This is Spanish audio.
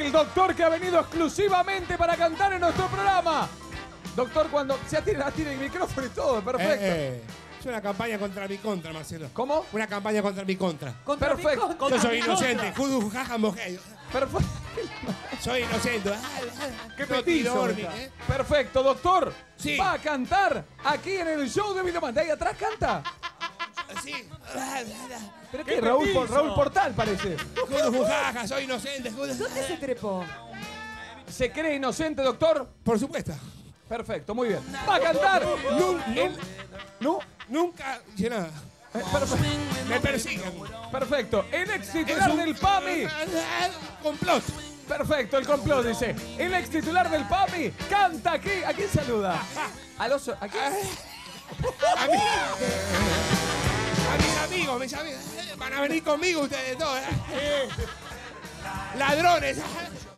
El doctor que ha venido exclusivamente para cantar en nuestro programa. Doctor, cuando ya tiene el micrófono y todo, perfecto. Es una campaña contra mi contra, Marcelo. ¿Cómo? Una campaña contra mi contra. Perfecto. Yo soy inocente. Perfecto. Soy inocente. Qué No petizo. dormí, Perfecto, doctor. Sí. Va a cantar aquí en el show de Videoman. De ahí atrás canta. Sí. ¿Pero qué? Raúl Portal parece. Soy inocente. ¿Dónde se trepó? ¿Se cree inocente, doctor? Por supuesto. Perfecto, muy bien. Va a cantar. Nunca hice nada. Me persiguen. Perfecto. El ex titular del PAMI. Complot. Perfecto, el complot dice. El ex titular del PAMI canta aquí. ¿A quién saluda? Al oso. ¿A quién? A mis amigos, van a venir conmigo ustedes dos. Ladrones.